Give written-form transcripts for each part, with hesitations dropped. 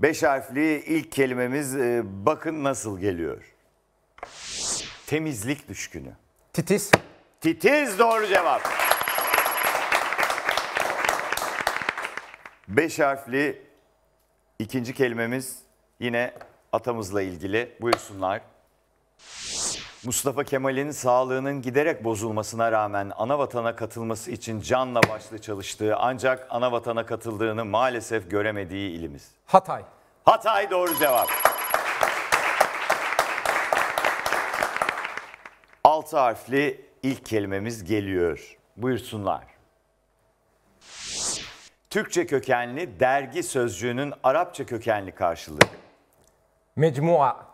5 harfli ilk kelimemiz bakın nasıl geliyor. Temizlik düşkünü. Titiz. Titiz doğru cevap. 5 harfli ikinci kelimemiz yine atamızla ilgili. Buyursunlar. Mustafa Kemal'in sağlığının giderek bozulmasına rağmen anavatana katılması için canla başla çalıştığı ancak anavatana katıldığını maalesef göremediği ilimiz. Hatay. Hatay doğru cevap. 6 harfli ilk kelimemiz geliyor. Buyursunlar. Türkçe kökenli dergi sözcüğünün Arapça kökenli karşılığı. Mecmua.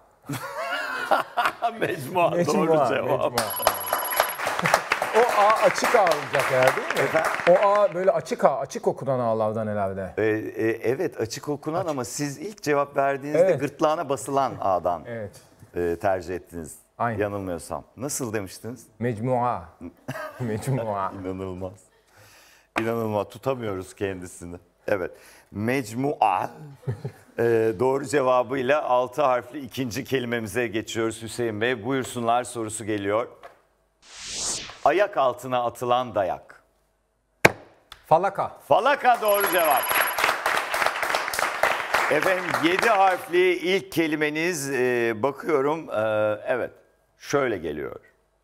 Mecmua doğru cevap. Mecmua. O A açık A olacak herhalde değil mi? Efendim? O A böyle açık A, açık okunan A'lardan herhalde. Evet açık okunan ama siz ilk cevap verdiğinizde Evet. gırtlağına basılan A'dan Evet. tercih ettiniz. Aynen. Yanılmıyorsam. Nasıl demiştiniz? Mecmua. Mecmua. İnanılmaz. İnanılmaz. Tutamıyoruz kendisini. Evet. Mecmua. Doğru cevabıyla 6 harfli ikinci kelimemize geçiyoruz Hüseyin Bey. Buyursunlar sorusu geliyor. Ayak altına atılan dayak. Falaka. Falaka doğru cevap. Efendim 7 harfli ilk kelimeniz bakıyorum. Evet şöyle geliyor.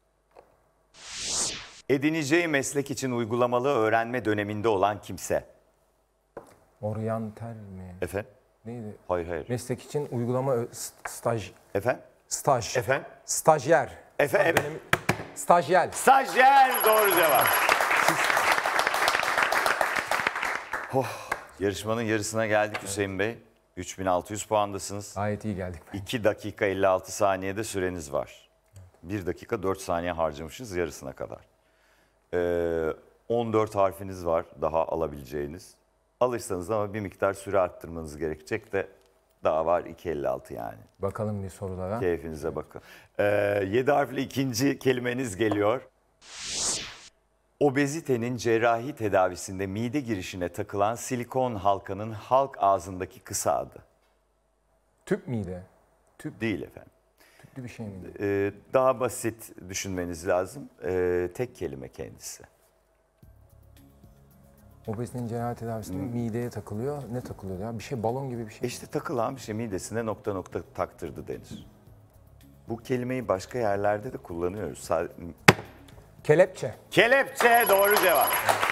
Edineceği meslek için uygulamalı öğrenme döneminde olan kimse. Oryantal mi? Efendim? Neydi? Hayır. Meslek için uygulama staj. Efendim? Staj. Efendim? Stajyer. Efendim? Stajyer. Stajyer doğru cevap. Yarışmanın yarısına geldik Hüseyin Bey. 3600 puandasınız. Gayet iyi geldik. 2 dakika 56 saniyede süreniz var. 1 dakika 4 saniye harcamışız yarısına kadar. 14 harfiniz var daha alabileceğiniz. Alırsanız ama bir miktar süre arttırmanız gerekecek de daha var 2.56 yani. Bakalım bir sorulara. Keyfinize bakın. 7 harfli ikinci kelimeniz geliyor. Obezitenin cerrahi tedavisinde mide girişine takılan silikon halkanın halk ağzındaki kısa adı. Tüp miydi? Değil efendim. Tüplü bir şey miydi? Daha basit düşünmeniz lazım. Tek kelime kendisi. Obezitenin cerrahi tedavisinde mideye takılıyor. Ne takılıyor ya? Bir şey balon gibi bir şey. İşte takılan bir şey midesine nokta nokta taktırdı denir. Bu kelimeyi başka yerlerde de kullanıyoruz. Kelepçe. Kelepçe doğru cevap.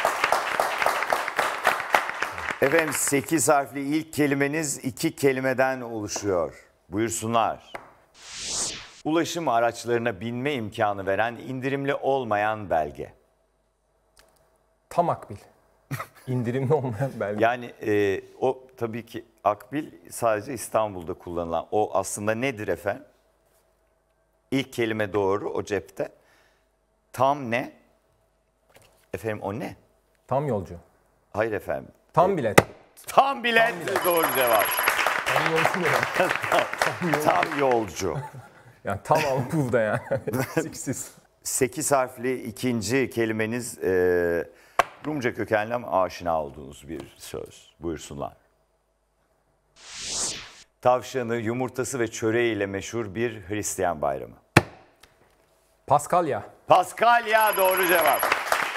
Efendim 8 harfli ilk kelimeniz 2 kelimeden oluşuyor. Buyursunlar. Ulaşım araçlarına binme imkanı veren indirimli olmayan belge. Tam akbil. İndirimli olmayan belge. Yani o tabii ki akbil sadece İstanbul'da kullanılan. O aslında nedir efendim? İlk kelime doğru o cepte. Tam ne? Efendim o ne? Tam yolcu. Hayır efendim. Tam bilet. Tam bilet, doğru cevap. Tam yolcu ne? Tam yolcu. Yani tam burada yani. Siksiz. 8 harfli ikinci kelimeniz Rumca kökenli ama aşina olduğunuz bir söz. Buyursunlar. Tavşanı, yumurtası ve çöreğiyle meşhur bir Hristiyan bayramı. Paskalya. Paskalya doğru cevap.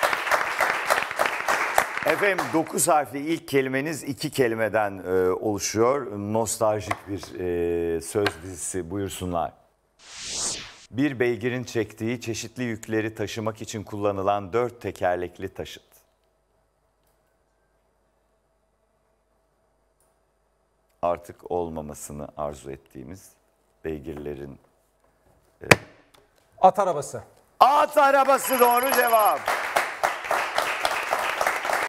Efendim 9 harfli ilk kelimeniz 2 kelimeden oluşuyor. Nostaljik bir söz dizisi. Buyursunlar. Bir beygirin çektiği çeşitli yükleri taşımak için kullanılan 4 tekerlekli taşıt. Artık olmamasını arzu ettiğimiz beygirlerin... At arabası. At arabası doğru cevap.